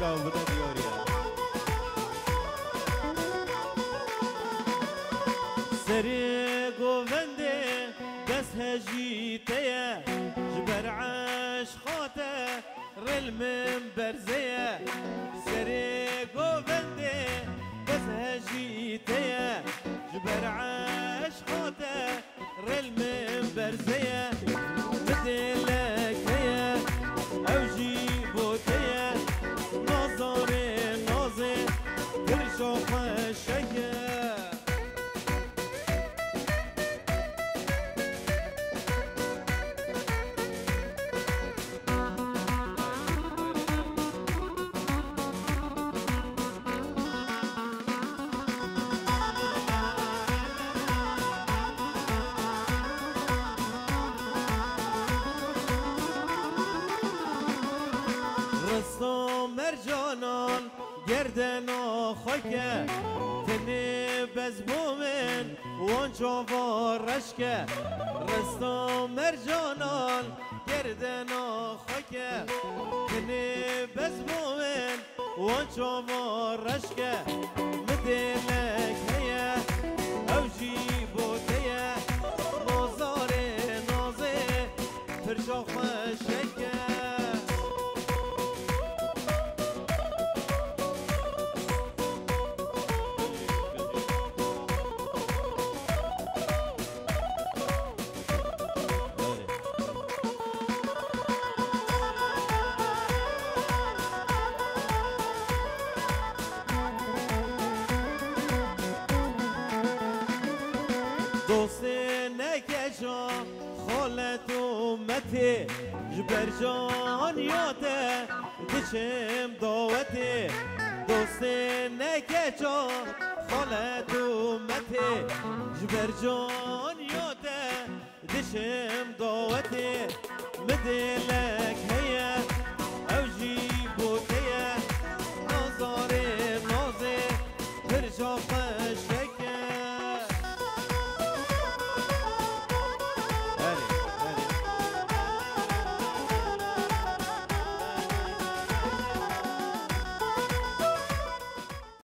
براو بده دیاریا سری گوونده دست هجیته جبر عشقاته رل من برزيه سری گوونده دست هجیته جبر عشقاته رل من برزيه بدلك هي او جيبوتيه نظر نازي ترشوخ الشيه رستم مرجانان گردن خاکه تنی بزبومن وان چوارشکه رستم مرجانان گردن خاکه تنی بزبومن وان چوارشکه مدلک هیا او جیبوتیه نازار نازه فرشاخ شکه دوست نکشا خالت امتی جبر جانیاته دشم دعوتی دوست نکشا خالت امتی جبر جانیاته دشم دعوتی مدل